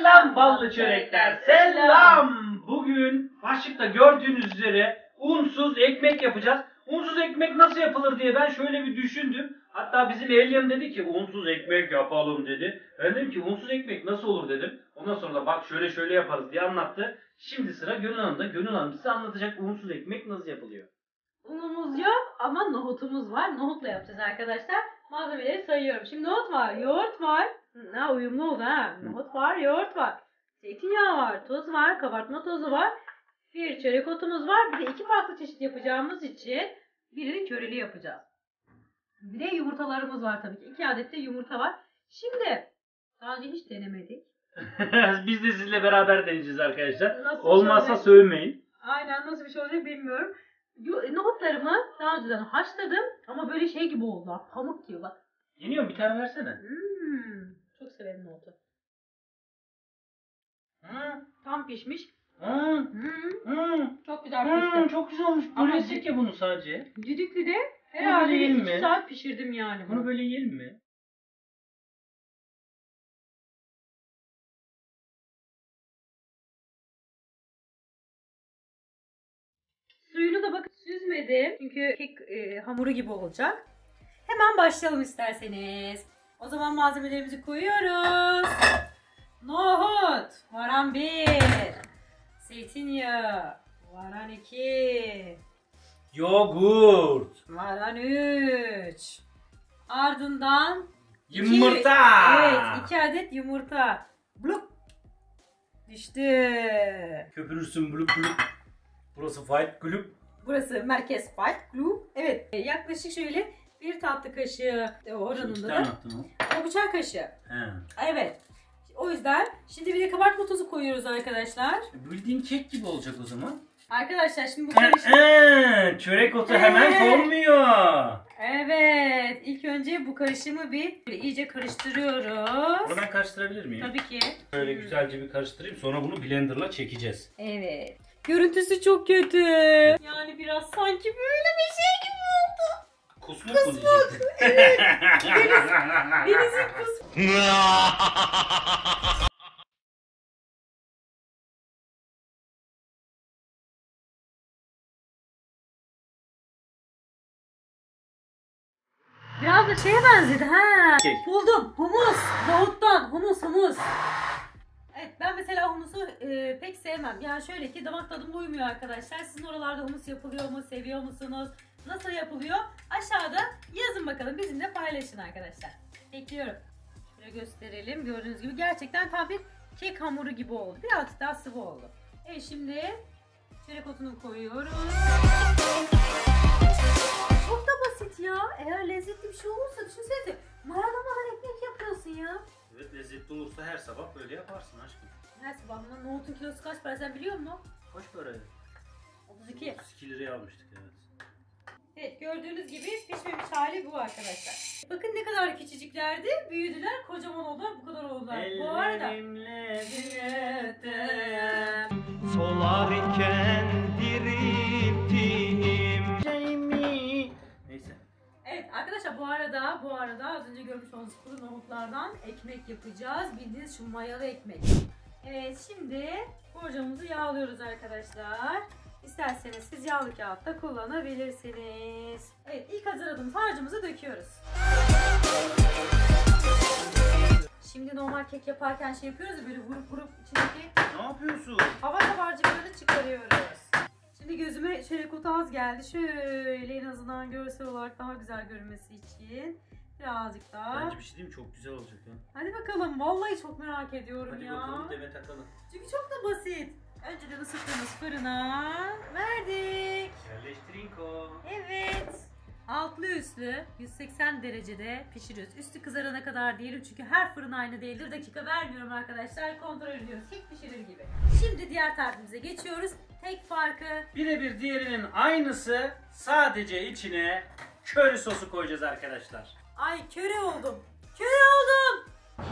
Selam ballı çörekler, selam. Bugün başlıkta gördüğünüz üzere unsuz ekmek yapacağız. Unsuz ekmek nasıl yapılır diye ben şöyle bir düşündüm. Hatta bizim Elyem dedi ki unsuz ekmek yapalım dedi. Ben dedim ki unsuz ekmek nasıl olur dedim. Ondan sonra da bak şöyle şöyle yaparız diye anlattı. Şimdi sıra Gönül Hanım'da. Gönül Hanım size anlatacak unsuz ekmek nasıl yapılıyor. Unumuz yok ama nohutumuz var. Nohutla yapacağız arkadaşlar. Malzemeleri sayıyorum. Şimdi nohut var, yoğurt var. Ha, uyumlu oldu ha. Nohut var, yoğurt var. Zeytinyağı var, tuz var, kabartma tozu var. Bir çörek otumuz var. Bir de iki farklı çeşit yapacağımız için birini köreli yapacağız. Bir de yumurtalarımız var tabii ki. 2 adet de yumurta var. Şimdi daha önce hiç denemedik. Biz de sizinle beraber deneyeceğiz arkadaşlar. Nasıl Olmazsa şöyle... sövmeyin. Aynen, nasıl bir şey olacak bilmiyorum. Nohutlarımı daha önceden haşladım ama böyle şey gibi oldu. Pamuk gibi bak. Yeniyor, bir tane versene. Çok severim nohutu. Hı. Tam pişmiş. Hı. Çok güzel pişti. Çok güzel olmuş. Ama Bölecek ya bunu sadece. Düdüklüde herhalde böyle yiyelim 2 mi? saat pişirdim yani. Bunu böyle yiyelim mi? Suyunu da bakın süzmedim. Çünkü kek hamuru gibi olacak. Hemen başlayalım isterseniz. O zaman malzemelerimizi koyuyoruz. Nohut. Varan 1. Zeytinyağı. Varan 2. Yoğurt. Varan 3. Ardından Yumurta. Evet, 2 adet yumurta. Blup. Düştü. Köpürürsün bulup bulup. Burası Fight Club. Burası Merkez Fight Club. Evet, yaklaşık şöyle 1 tatlı kaşığı oranında da. O bıçak kaşığı. He. Evet. O yüzden şimdi bir de kabartma tozu koyuyoruz arkadaşlar. Bildiğin kek gibi olacak o zaman. Arkadaşlar şimdi bu karışım... Çörek otu hemen konmuyor. Evet. İlk önce bu karışımı bir iyice karıştırıyoruz. Bunu ben karıştırabilir miyim? Tabii ki. Şöyle güzelce bir karıştırayım. Sonra bunu blenderla çekeceğiz. Evet. Görüntüsü çok kötü. Yani biraz sanki böyle bir şey gibi oldu. Kusmuk mu diyecektin? Evet. Denizin kusmuğu. Biraz da şeye benzedi ha. Kek. Buldum. Humus. Nohuttan. Humus. Evet, ben mesela humusu pek sevmem. Yani şöyle ki damak tadıma uymuyor arkadaşlar. Sizin oralarda humus yapılıyor mu? Seviyor musunuz? Nasıl yapılıyor? Aşağıda yazın bakalım. Bizimle paylaşın arkadaşlar. Bekliyorum. Şöyle gösterelim. Gördüğünüz gibi gerçekten tam bir kek hamuru gibi oldu. Birazcık daha sıvı oldu. Evet, şimdi çörek otunu koyuyoruz. Çok da basit ya. Eğer lezzetli bir şey olursa düşünsenize. Mayalamadan ekmek yapıyorsun ya. Evet, lezzetli olursa her sabah böyle yaparsın aşkım. Her sabah nohutun kilosu kaç para sen biliyor musun? Kaç para? 32. 32 liraya almıştık, evet. Evet, gördüğünüz gibi pişmemiş hali bu arkadaşlar. Bakın ne kadar küçücüklerdi. Büyüdüler, kocaman oldular, bu kadar oldular. Bu arada solarken dirilttiğim neyse. evet arkadaşlar, bu arada az önce görmüş olduğunuz kuru nohutlardan ekmek yapacağız. Bildiğiniz şu mayalı ekmek. Evet, şimdi borcamımızı yağlıyoruz arkadaşlar. İsterseniz siz yağlı kağıt da kullanabilirsiniz. Evet, ilk hazırladığımız harcımızı döküyoruz. Şimdi normal kek yaparken şey yapıyoruz ya, böyle vurup içindeki Ne yapıyorsun? hava kabarcıklarını çıkarıyoruz. Şimdi gözüme çörek otu az geldi. Şöyle en azından görsel olarak daha güzel görünmesi için birazcık daha. Bence bir şey diyeyim mi? Çok güzel olacak ya. Hadi bakalım, vallahi çok merak ediyorum. Hadi ya. bakalım Demet Akalın. Çünkü çok da basit. Önceden ısıttığımız fırına verdik. Yerleştirinko. Evet. Altlı üstlü 180 derecede pişiriyoruz. Üstü kızarana kadar diyelim çünkü her fırın aynı değildir. Dakika vermiyorum arkadaşlar. Kontrol ediyoruz. Kek pişirir gibi. Şimdi diğer tarifimize geçiyoruz. Tek farkı Birebir diğerinin aynısı, sadece içine köri sosu koyacağız arkadaşlar. ay köre oldum. Köre oldum.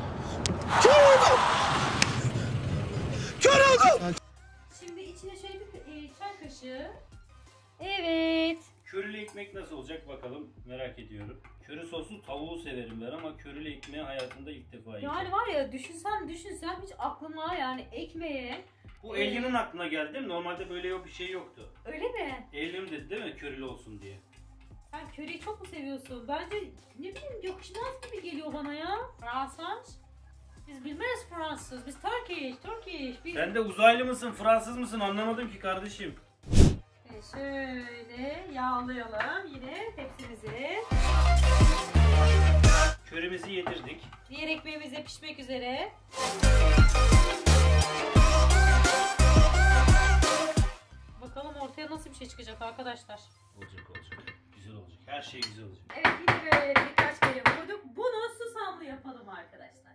Şimdi içine şöyle bir çay kaşığı. Evet. Körili ekmek nasıl olacak bakalım, merak ediyorum. Köri soslu tavuğu severim ben ama körili ekmeği hayatımda ilk defa yiyeceğim. Yani var ya düşünsem hiç aklıma yani ekmeğe. Bu Alien'ın aklına geldi değil mi? Normalde böyle yok bir şey yoktu. Öyle mi? Alien dedi değil mi? Körili olsun diye. Sen köriyi çok mu seviyorsun? Bence ne bileyim yakışmaz gibi geliyor bana ya. Fransız. Biz bilmez Fransız. Biz Turkish. Biz... Sen de uzaylı mısın, Fransız mısın anlamadım ki kardeşim. Şöyle yağlayalım yine tepsimizi. Körimizi yedirdik. Diğer ekmeğimiz de pişmek üzere. Bakalım ortaya nasıl bir şey çıkacak arkadaşlar. Olacak. Güzel olacak. Her şey güzel olacak. Evet yine böyle birkaç kere vurduk. Bunu susamlı yapalım arkadaşlar.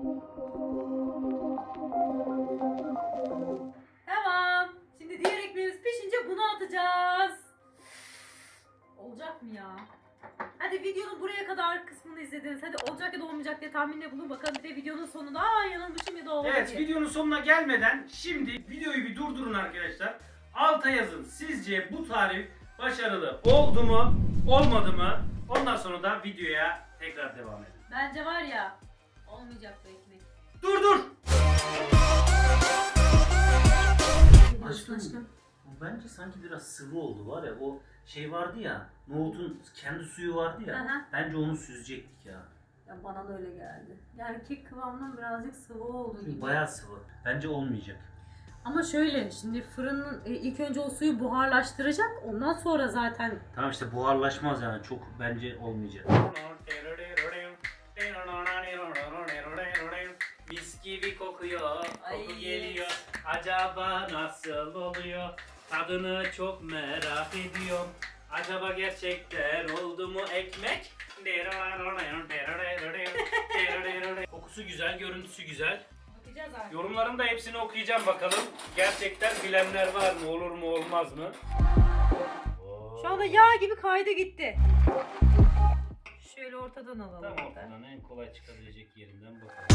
Tamam. Şimdi diğer ekmeğimiz pişince bunu atacağız. Olacak mı ya? Hadi videonun buraya kadar kısmını izlediniz. Hadi olacak ya da olmayacak diye tahminde bulun. Bakalım bir de videonun sonunda yanılmışım ya da olmadı Evet, diye. videonun sonuna gelmeden şimdi videoyu bir durdurun arkadaşlar. Alta yazın. Sizce bu tarif başarılı oldu mu, olmadı mı? Ondan sonra da videoya tekrar devam edin. Bence var ya olmayacak bu ekmek. Dur! Aşkım. Bence sanki biraz sıvı oldu var ya, o şey vardı ya, nohutun kendi suyu vardı ya, Aha. bence onu süzecektik ya. Ya bana da öyle geldi. Yani kek kıvamından birazcık sıvı oldu Çünkü gibi. bayağı sıvı. Bence olmayacak. Ama şöyle şimdi fırının ilk önce o suyu buharlaştıracak. Ondan sonra zaten Tamam işte buharlaşmaz yani, çok bence olmayacak. Mis gibi kokuyor, Ay. koku geliyor. Acaba nasıl oluyor? Tadını çok merak ediyorum. Acaba gerçekten oldu mu ekmek? Kokusu güzel, görüntüsü güzel. bakacağız artık. Yorumların da hepsini okuyacağım bakalım. Gerçekten bilenler var mı? Olur mu? Olmaz mı? Şu anda yağ gibi kaydı gitti. Şöyle ortadan alalım. Tam hatta. ortadan en kolay çıkabilecek yerinden bakalım.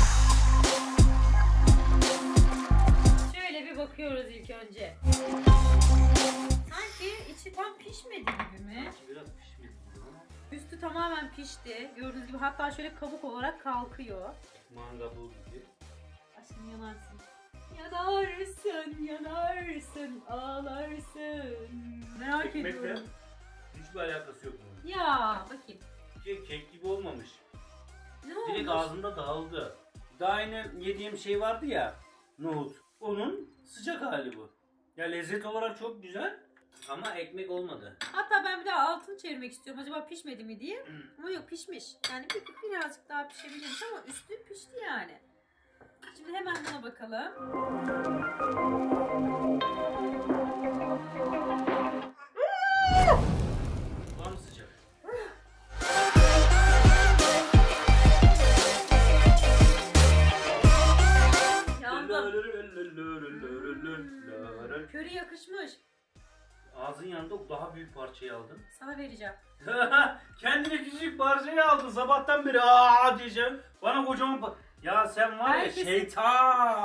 Şöyle bir bakıyoruz ilk önce. Sanki içi tam pişmedi gibi mi? Biraz pişmedi ama Üstü tamamen pişti. Gördüğünüz gibi hatta şöyle kabuk olarak kalkıyor. manga bul gibi. Aşkım yanarsın. Yanarsın, ağlarsın. Merak Ekmekle ediyorum. hiçbir alakası yok bunun. Ya bakayım. Kek gibi olmamış. Ne Direkt olmuş? ağzında dağıldı. Daha aynı yediğim şey vardı ya, nohut. Onun sıcak hali bu. Ya lezzet olarak çok güzel ama ekmek olmadı. Hatta ben bir daha altını çevirmek istiyorum. Acaba pişmedi mi diye. Ama yok pişmiş. Yani birazcık daha pişebilirmiş ama üstü pişti yani. Şimdi hemen buna bakalım. Var mı sıcak? Yandı. Köri yakışmış. Ağzın yanında daha büyük parçayı aldın. Sana vereceğim. Kendine küçük parçayı aldın sabahtan beri aa diyeceğim. Bana kocaman ya sen var ya Herkesin- şeytan.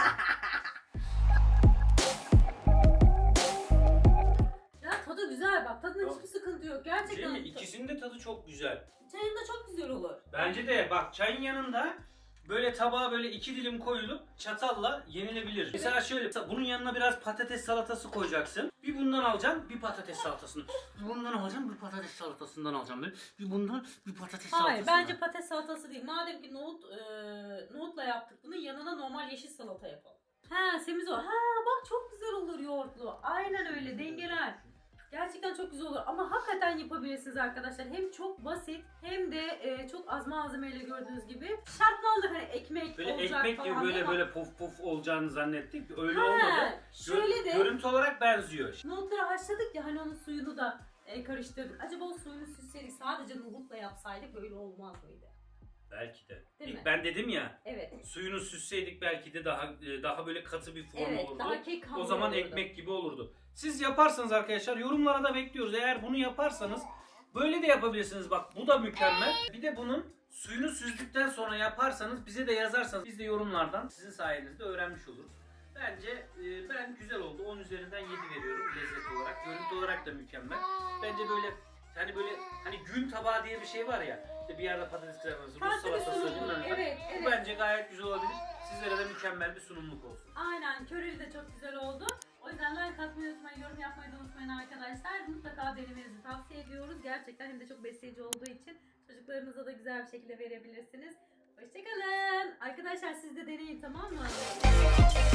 Ya tadı güzel bak. Tadında Yok. hiçbir sıkıntı yok. Değil Gerçekten. mi? İkisinin de tadı çok güzel. Çayın da çok güzel olur. Bence de bak çayın yanında böyle tabağa böyle 2 dilim koyulup çatalla yenilebilir. Mesela şöyle bunun yanına biraz patates salatası koyacaksın. Bir bundan alacaksın, bir patates salatasını. Bir bundan alacaksın, bir patates salatasından alacaksın. Böyle. Bir bundan, bir patates salatasından. Hayır bence patates salatası değil. Madem ki nohutla yaptık bunu yanına normal yeşil salata yapalım. Ha semizo. Ha bak çok güzel olur yoğurtlu. Aynen öyle dengeler. Gerçekten çok güzel olur ama hakikaten yapabilirsiniz arkadaşlar. Hem çok basit hem de çok az malzemeyle gördüğünüz gibi. Şartlandı hani ekmek Böyle olacak ekmek gibi falan böyle ama- böyle puf puf olacağını zannettik. Öyle Ha, olmadı. şöyle de Görüntü olarak benziyor. nohutları haşladık ya hani onun suyunu da karıştırdık. Acaba o suyunu süsseydik sadece nohutla yapsaydık böyle olmaz mıydı? Belki de. Değil mi? Ben dedim ya, Evet. suyunu süsseydik belki de daha böyle katı bir form Evet olurdu. daha kek hamuru O zaman olurdu. ekmek gibi olurdu. Siz yaparsanız arkadaşlar yorumlara da bekliyoruz. Eğer bunu yaparsanız böyle de yapabilirsiniz. Bak bu da mükemmel. Bir de bunun suyunu süzdükten sonra yaparsanız bize de yazarsanız biz de yorumlardan sizin sayenizde öğrenmiş oluruz. Bence ben güzel oldu. 10 üzerinden 7 veriyorum lezzet olarak. Görüntü olarak da mükemmel. Bence böyle hani böyle hani gün tabağı diye bir şey var ya. İşte bir yerde patates kızartması, Rus Farklı bir salatası sunumluk, bilmem ne. evet, Bu bence gayet güzel olabilir. Sizlere de mükemmel bir sunumluk olsun. Aynen, köreli de çok güzel oldu. O yüzden like atmayı unutmayın, yorum yapmayı da unutmayın arkadaşlar. Mutlaka denemenizi tavsiye ediyoruz. Gerçekten hem de çok besleyici olduğu için çocuklarınıza da güzel bir şekilde verebilirsiniz. Hoşçakalın. Arkadaşlar siz de deneyin, tamam mı?